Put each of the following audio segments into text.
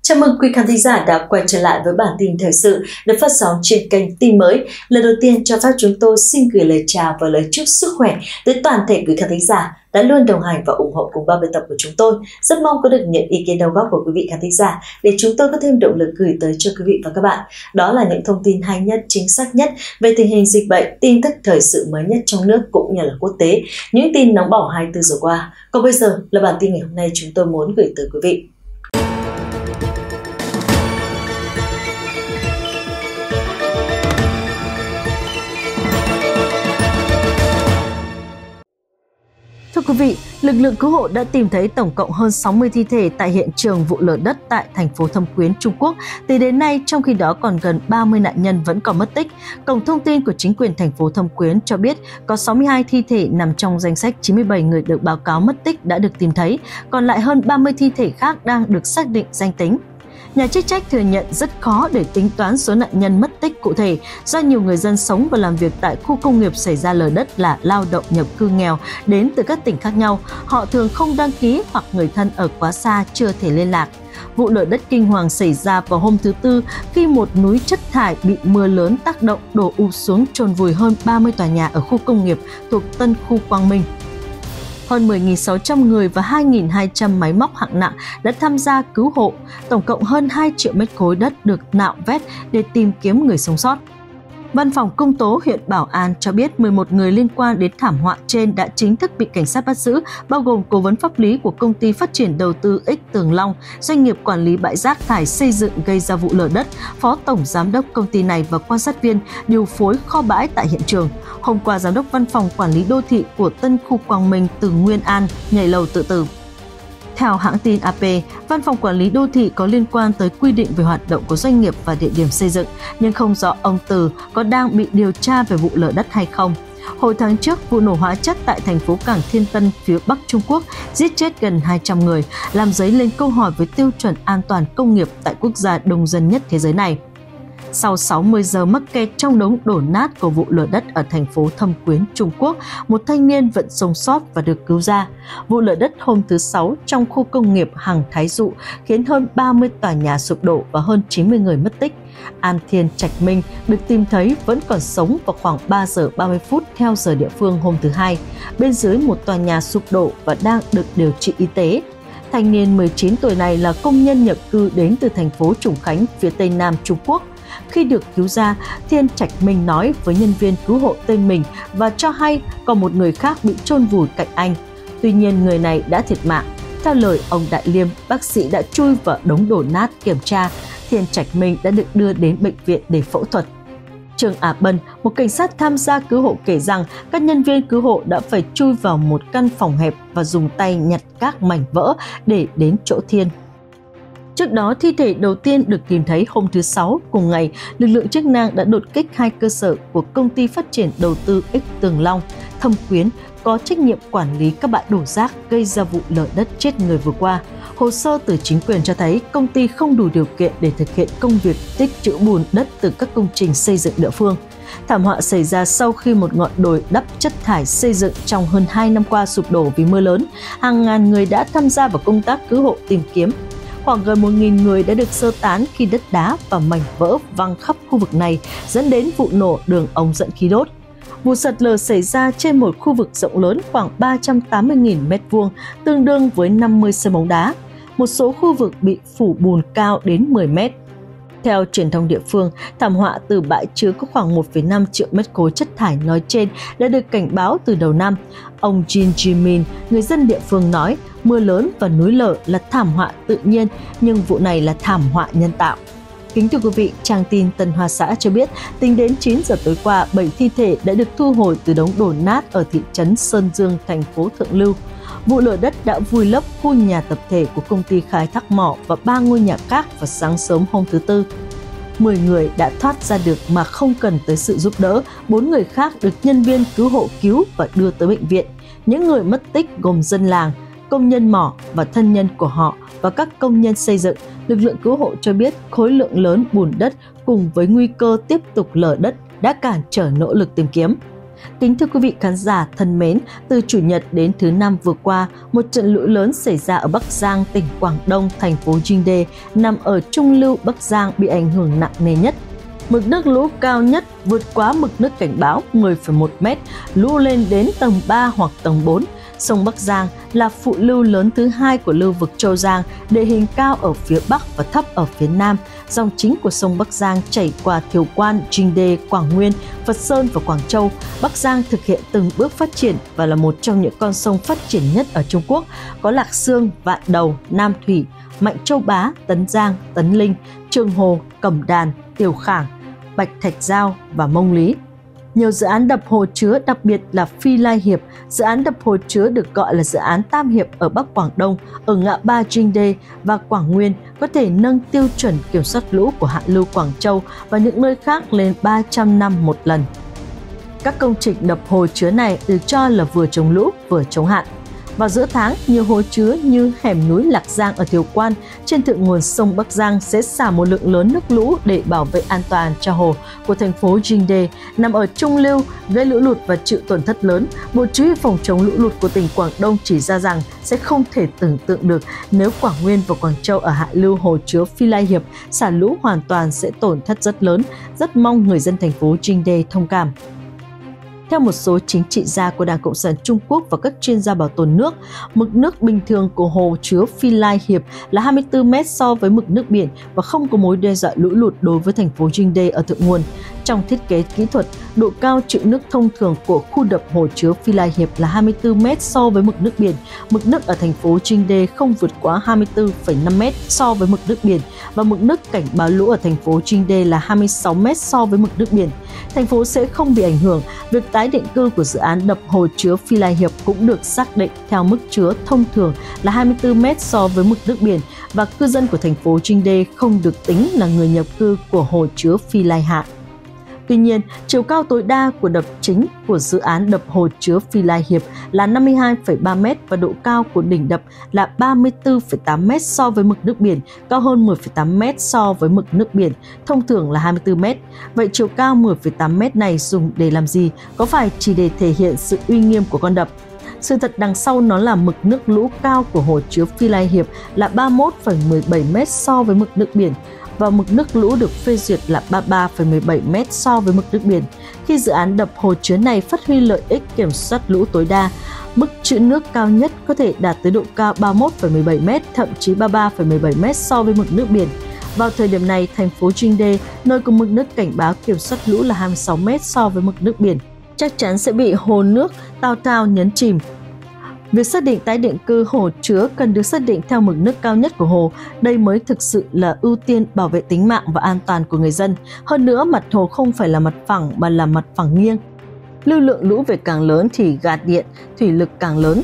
Chào mừng quý khán thính giả đã quay trở lại với bản tin thời sự được phát sóng trên kênh Tin Mới. Lần đầu tiên cho phép chúng tôi xin gửi lời chào và lời chúc sức khỏe tới toàn thể quý khán thính giả đã luôn đồng hành và ủng hộ cùng ban biên tập của chúng tôi. Rất mong có được những ý kiến đóng góp của quý vị khán thính giả để chúng tôi có thêm động lực gửi tới cho quý vị và các bạn. Đó là những thông tin hay nhất, chính xác nhất về tình hình dịch bệnh, tin tức thời sự mới nhất trong nước cũng như là quốc tế, những tin nóng bỏng 24 giờ qua. Còn bây giờ là bản tin ngày hôm nay chúng tôi muốn gửi tới quý vị. Thưa quý vị, lực lượng cứu hộ đã tìm thấy tổng cộng hơn 60 thi thể tại hiện trường vụ lở đất tại thành phố Thâm Quyến, Trung Quốc. Tính đến nay, trong khi đó còn gần 30 nạn nhân vẫn còn mất tích. Cổng thông tin của chính quyền thành phố Thâm Quyến cho biết có 62 thi thể nằm trong danh sách 97 người được báo cáo mất tích đã được tìm thấy, còn lại hơn 30 thi thể khác đang được xác định danh tính. Nhà chức trách thừa nhận rất khó để tính toán số nạn nhân mất tích cụ thể do nhiều người dân sống và làm việc tại khu công nghiệp xảy ra lở đất là lao động nhập cư nghèo đến từ các tỉnh khác nhau. Họ thường không đăng ký hoặc người thân ở quá xa chưa thể liên lạc. Vụ lở đất kinh hoàng xảy ra vào hôm thứ Tư khi một núi chất thải bị mưa lớn tác động đổ ụp xuống chôn vùi hơn 30 tòa nhà ở khu công nghiệp thuộc Tân Khu Quang Minh. Hơn 10.600 người và 2.200 máy móc hạng nặng đã tham gia cứu hộ. Tổng cộng hơn 2 triệu mét khối đất được nạo vét để tìm kiếm người sống sót. Văn phòng Công tố huyện Bảo An cho biết 11 người liên quan đến thảm họa trên đã chính thức bị cảnh sát bắt giữ, bao gồm cố vấn pháp lý của công ty phát triển đầu tư X Tường Long, doanh nghiệp quản lý bãi rác thải xây dựng gây ra vụ lở đất, phó tổng giám đốc công ty này và quan sát viên điều phối kho bãi tại hiện trường. Hôm qua, giám đốc văn phòng quản lý đô thị của Tân Khu Quang Minh từ Nguyên An nhảy lầu tự tử. Theo hãng tin AP, Văn phòng Quản lý Đô thị có liên quan tới quy định về hoạt động của doanh nghiệp và địa điểm xây dựng, nhưng không rõ ông Từ có đang bị điều tra về vụ lở đất hay không. Hồi tháng trước, vụ nổ hóa chất tại thành phố Cảng Thiên Tân, phía Bắc Trung Quốc, giết chết gần 200 người, làm dấy lên câu hỏi với tiêu chuẩn an toàn công nghiệp tại quốc gia đông dân nhất thế giới này. Sau 60 giờ mắc kẹt trong đống đổ nát của vụ lở đất ở thành phố Thâm Quyến, Trung Quốc, một thanh niên vẫn sống sót và được cứu ra. Vụ lở đất hôm thứ Sáu trong khu công nghiệp Hằng Thái Dụ khiến hơn 30 tòa nhà sụp đổ và hơn 90 người mất tích. An Thiên Trạch Minh được tìm thấy vẫn còn sống vào khoảng 3 giờ 30 phút theo giờ địa phương hôm thứ Hai, bên dưới một tòa nhà sụp đổ và đang được điều trị y tế. Thanh niên 19 tuổi này là công nhân nhập cư đến từ thành phố Trùng Khánh, phía tây nam Trung Quốc. Khi được cứu ra, Thiên Trạch Minh nói với nhân viên cứu hộ tên mình và cho hay còn một người khác bị chôn vùi cạnh anh. Tuy nhiên, người này đã thiệt mạng. Theo lời ông Đại Liêm, bác sĩ đã chui vào đống đổ nát kiểm tra. Thiên Trạch Minh đã được đưa đến bệnh viện để phẫu thuật. Trương Á Bân, một cảnh sát tham gia cứu hộ kể rằng các nhân viên cứu hộ đã phải chui vào một căn phòng hẹp và dùng tay nhặt các mảnh vỡ để đến chỗ Thiên. Trước đó, thi thể đầu tiên được tìm thấy hôm thứ Sáu. Cùng ngày, lực lượng chức năng đã đột kích 2 cơ sở của công ty phát triển đầu tư X Tường Long, Thâm Quyến, có trách nhiệm quản lý các bãi đổ rác gây ra vụ lở đất chết người vừa qua. Hồ sơ từ chính quyền cho thấy công ty không đủ điều kiện để thực hiện công việc tích trữ bùn đất từ các công trình xây dựng địa phương. Thảm họa xảy ra sau khi một ngọn đồi đắp chất thải xây dựng trong hơn 2 năm qua sụp đổ vì mưa lớn. Hàng ngàn người đã tham gia vào công tác cứu hộ tìm kiếm. Khoảng gần 1.000 người đã được sơ tán khi đất đá và mảnh vỡ văng khắp khu vực này, dẫn đến vụ nổ đường ống dẫn khí đốt. Vụ sạt lở xảy ra trên một khu vực rộng lớn khoảng 380.000 m2, tương đương với 50 sân bóng đá. Một số khu vực bị phủ bùn cao đến 10 mét. Theo truyền thông địa phương, thảm họa từ bãi chứa có khoảng 1,5 triệu mét khối chất thải nói trên đã được cảnh báo từ đầu năm. Ông Jin Jimin, người dân địa phương nói, mưa lớn và núi lở là thảm họa tự nhiên, nhưng vụ này là thảm họa nhân tạo. Kính thưa quý vị, trang tin Tân Hoa Xã cho biết, tính đến 9 giờ tối qua, 7 thi thể đã được thu hồi từ đống đổ nát ở thị trấn Sơn Dương, thành phố Thượng Lưu. Vụ lở đất đã vùi lấp khu nhà tập thể của công ty khai thác mỏ và 3 ngôi nhà khác vào sáng sớm hôm thứ Tư. 10 người đã thoát ra được mà không cần tới sự giúp đỡ, 4 người khác được nhân viên cứu hộ cứu và đưa tới bệnh viện. Những người mất tích gồm dân làng, công nhân mỏ và thân nhân của họ và các công nhân xây dựng. Lực lượng cứu hộ cho biết khối lượng lớn bùn đất cùng với nguy cơ tiếp tục lở đất đã cản trở nỗ lực tìm kiếm. Kính thưa quý vị khán giả thân mến, từ Chủ nhật đến thứ Năm vừa qua, một trận lũ lớn xảy ra ở Bắc Giang, tỉnh Quảng Đông, thành phố Jingde, nằm ở trung lưu Bắc Giang bị ảnh hưởng nặng nề nhất. Mực nước lũ cao nhất vượt quá mực nước cảnh báo 10,1 m, lũ lên đến tầng 3 hoặc tầng 4. Sông Bắc Giang là phụ lưu lớn thứ hai của lưu vực Châu Giang, địa hình cao ở phía Bắc và thấp ở phía Nam. Dòng chính của sông Bắc Giang chảy qua Thiều Quan, Jingde, Quảng Nguyên, Phật Sơn và Quảng Châu. Bắc Giang thực hiện từng bước phát triển và là một trong những con sông phát triển nhất ở Trung Quốc, có Lạc Xương, Vạn Đầu, Nam Thủy, Mạnh Châu Bá, Tấn Giang, Tấn Linh, Trường Hồ, Cẩm Đàn, Tiểu Khảng, Bạch Thạch Giao và Mông Lý. Nhiều dự án đập hồ chứa, đặc biệt là Phi Lai Hiệp, dự án đập hồ chứa được gọi là dự án Tam Hiệp ở Bắc Quảng Đông, ở ngã ba Jingde và Quảng Nguyên, có thể nâng tiêu chuẩn kiểm soát lũ của hạ lưu Quảng Châu và những nơi khác lên 300 năm một lần. Các công trình đập hồ chứa này được cho là vừa chống lũ vừa chống hạn. Vào giữa tháng, nhiều hồ chứa như hẻm núi Lạc Giang ở Thiều Quan trên thượng nguồn sông Bắc Giang sẽ xả một lượng lớn nước lũ để bảo vệ an toàn cho hồ của thành phố Jingde nằm ở trung lưu, gây lũ lụt và chịu tổn thất lớn. Bộ Chỉ huy phòng chống lũ lụt của tỉnh Quảng Đông chỉ ra rằng sẽ không thể tưởng tượng được nếu Quảng Nguyên và Quảng Châu ở hạ lưu hồ chứa Phi Lai Hiệp xả lũ hoàn toàn sẽ tổn thất rất lớn. Rất mong người dân thành phố Jingde thông cảm. Theo một số chính trị gia của Đảng Cộng sản Trung Quốc và các chuyên gia bảo tồn nước, mực nước bình thường của hồ chứa Phi Lai Hiệp là 24 m so với mực nước biển và không có mối đe dọa lũ lụt đối với thành phố Jingde ở thượng nguồn. Trong thiết kế kỹ thuật, độ cao chịu nước thông thường của khu đập hồ chứa Phi Lai Hiệp là 24 m so với mực nước biển. Mực nước ở thành phố Jingde không vượt quá 24,5 m so với mực nước biển và mực nước cảnh báo lũ ở thành phố Jingde là 26 m so với mực nước biển. Thành phố sẽ không bị ảnh hưởng. Việc tái định cư của dự án đập hồ chứa Phi Lai Hiệp cũng được xác định theo mức chứa thông thường là 24 m so với mực nước biển và cư dân của thành phố Jingde không được tính là người nhập cư của hồ chứa Phi Lai Hạ. Tuy nhiên, chiều cao tối đa của đập chính của dự án đập hồ chứa Phi Lai Hiệp là 52,3 m và độ cao của đỉnh đập là 34,8 m so với mực nước biển, cao hơn 10,8 m so với mực nước biển, thông thường là 24 m. Vậy chiều cao 10,8 m này dùng để làm gì? Có phải chỉ để thể hiện sự uy nghiêm của con đập? Sự thật đằng sau nó là mực nước lũ cao của hồ chứa Phi Lai Hiệp là 31,17 m so với mực nước biển, và mực nước lũ được phê duyệt là 33,17 m so với mực nước biển. Khi dự án đập hồ chứa này phát huy lợi ích kiểm soát lũ tối đa, mức trữ nước cao nhất có thể đạt tới độ cao 31,17 m, thậm chí 33,17 m so với mực nước biển. Vào thời điểm này, thành phố Jingde, nơi có mực nước cảnh báo kiểm soát lũ là 26 m so với mực nước biển, chắc chắn sẽ bị hồ nước Tao Tao nhấn chìm. Việc xác định tái định cư hồ chứa cần được xác định theo mực nước cao nhất của hồ. Đây mới thực sự là ưu tiên bảo vệ tính mạng và an toàn của người dân. Hơn nữa, mặt hồ không phải là mặt phẳng mà là mặt phẳng nghiêng. Lưu lượng lũ về càng lớn thì gạt điện, thủy lực càng lớn.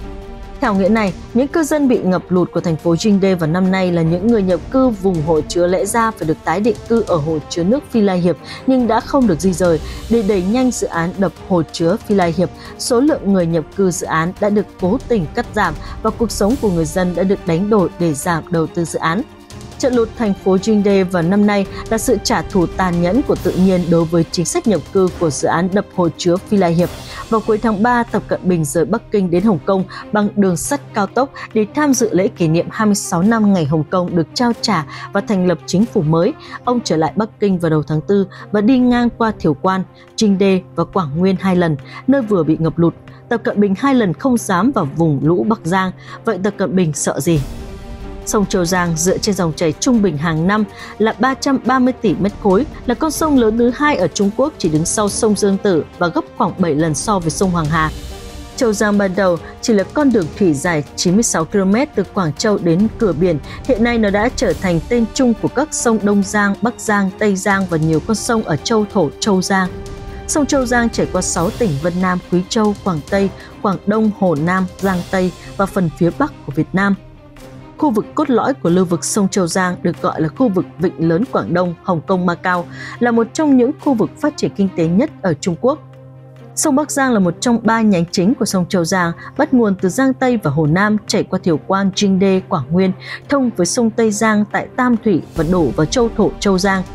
Theo nghĩa này, những cư dân bị ngập lụt của thành phố Jingde vào năm nay là những người nhập cư vùng hồ chứa lẽ ra phải được tái định cư ở hồ chứa nước Phi Lai Hiệp nhưng đã không được di rời. Để đẩy nhanh dự án đập hồ chứa Phi Lai Hiệp, số lượng người nhập cư dự án đã được cố tình cắt giảm và cuộc sống của người dân đã được đánh đổi để giảm đầu tư dự án. Trận lụt thành phố Jingde vào năm nay là sự trả thù tàn nhẫn của tự nhiên đối với chính sách nhập cư của dự án đập hồ chứa Phi Lai Hiệp. Vào cuối tháng 3, Tập Cận Bình rời Bắc Kinh đến Hồng Kông bằng đường sắt cao tốc để tham dự lễ kỷ niệm 26 năm ngày Hồng Kông được trao trả và thành lập chính phủ mới. Ông trở lại Bắc Kinh vào đầu tháng 4 và đi ngang qua Thiều Quan, Jingde và Quảng Nguyên 2 lần, nơi vừa bị ngập lụt. Tập Cận Bình 2 lần không dám vào vùng lũ Bắc Giang. Vậy Tập Cận Bình sợ gì? Sông Châu Giang dựa trên dòng chảy trung bình hàng năm là 330 tỷ mét khối, là con sông lớn thứ hai ở Trung Quốc, chỉ đứng sau sông Dương Tử và gấp khoảng 7 lần so với sông Hoàng Hà. Châu Giang ban đầu chỉ là con đường thủy dài 96 km từ Quảng Châu đến cửa biển, hiện nay nó đã trở thành tên chung của các sông Đông Giang, Bắc Giang, Tây Giang và nhiều con sông ở châu thổ Châu Giang. Sông Châu Giang chảy qua 6 tỉnh Vân Nam, Quý Châu, Quảng Tây, Quảng Đông, Hồ Nam, Giang Tây và phần phía Bắc của Việt Nam. Khu vực cốt lõi của lưu vực sông Châu Giang được gọi là khu vực Vịnh Lớn Quảng Đông, Hồng Kông, Macau, là một trong những khu vực phát triển kinh tế nhất ở Trung Quốc. Sông Bắc Giang là một trong 3 nhánh chính của sông Châu Giang, bắt nguồn từ Giang Tây và Hồ Nam, chảy qua Thiều Quan, Jingde, Quảng Nguyên, thông với sông Tây Giang tại Tam Thủy và đổ vào châu thổ Châu Giang.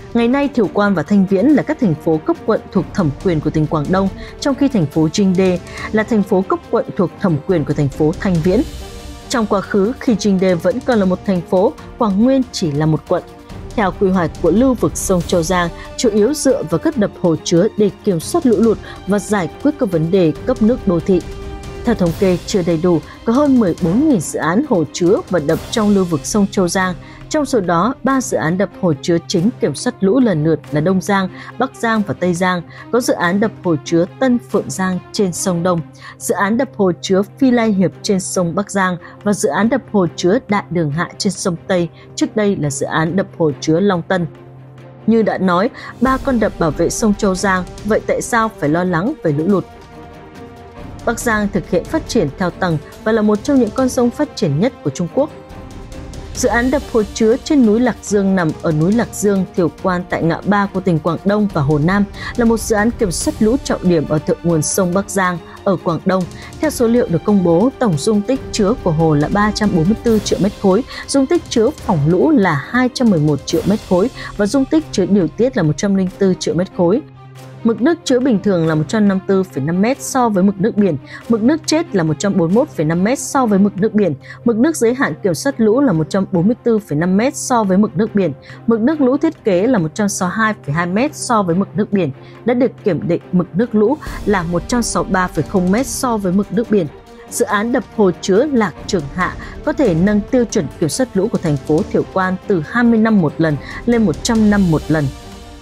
Ngày nay, Thiều Quan và Thanh Viễn là các thành phố cấp quận thuộc thẩm quyền của tỉnh Quảng Đông, trong khi thành phố Dinh Đê là thành phố cấp quận thuộc thẩm quyền của thành phố Thanh Viễn. Trong quá khứ, khi Dinh Đê vẫn còn là một thành phố, Quảng Nguyên chỉ là một quận. Theo quy hoạch của lưu vực sông Châu Giang, chủ yếu dựa vào các đập hồ chứa để kiểm soát lũ lụt và giải quyết các vấn đề cấp nước đô thị. Theo thống kê chưa đầy đủ, có hơn 14.000 dự án hồ chứa và đập trong lưu vực sông Châu Giang. Trong số đó, 3 dự án đập hồ chứa chính kiểm soát lũ lần lượt là Đông Giang, Bắc Giang và Tây Giang. Có dự án đập hồ chứa Tân Phượng Giang trên sông Đông, dự án đập hồ chứa Phi Lai Hiệp trên sông Bắc Giang và dự án đập hồ chứa Đại Đường Hạ trên sông Tây. Trước đây là dự án đập hồ chứa Long Tân. Như đã nói, 3 con đập bảo vệ sông Châu Giang, vậy tại sao phải lo lắng về lũ lụt? Bắc Giang thực hiện phát triển theo tầng và là một trong những con sông phát triển nhất của Trung Quốc. Dự án đập hồ chứa trên núi Lạc Dương nằm ở núi Lạc Dương, Thiều Quan tại ngã ba của tỉnh Quảng Đông và Hồ Nam, là một dự án kiểm soát lũ trọng điểm ở thượng nguồn sông Bắc Giang ở Quảng Đông. Theo số liệu được công bố, tổng dung tích chứa của hồ là 344 triệu mét khối, dung tích chứa phòng lũ là 211 triệu mét khối và dung tích chứa điều tiết là 104 triệu mét khối. Mực nước chứa bình thường là 154,5 m so với mực nước biển, mực nước chết là 141,5 m so với mực nước biển, mực nước giới hạn kiểm soát lũ là 144,5 m so với mực nước biển, mực nước lũ thiết kế là 162,2 m so với mực nước biển, đã được kiểm định mực nước lũ là 163,0 m so với mực nước biển. Dự án đập hồ chứa Lạc Trường Hạ có thể nâng tiêu chuẩn kiểm soát lũ của thành phố Thiều Quan từ 20 năm một lần lên 100 năm một lần.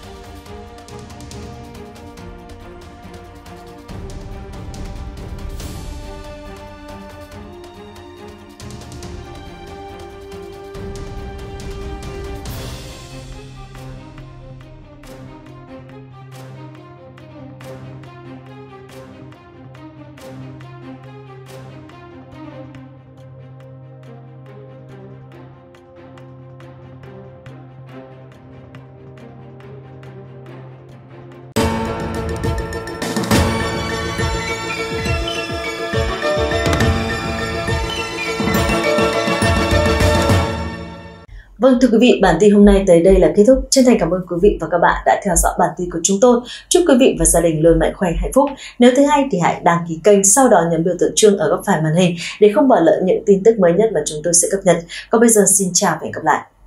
Vâng, thưa quý vị, bản tin hôm nay tới đây là kết thúc. Chân thành cảm ơn quý vị và các bạn đã theo dõi bản tin của chúng tôi. Chúc quý vị và gia đình luôn mạnh khỏe, hạnh phúc. Nếu thấy hay thì hãy đăng ký kênh, sau đó nhấn biểu tượng chuông ở góc phải màn hình để không bỏ lỡ những tin tức mới nhất mà chúng tôi sẽ cập nhật. Còn bây giờ xin chào và hẹn gặp lại.